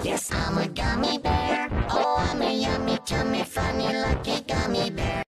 Yes, I'm a gummy bear. Oh, I'm a yummy, tummy, funny, lucky gummy bear.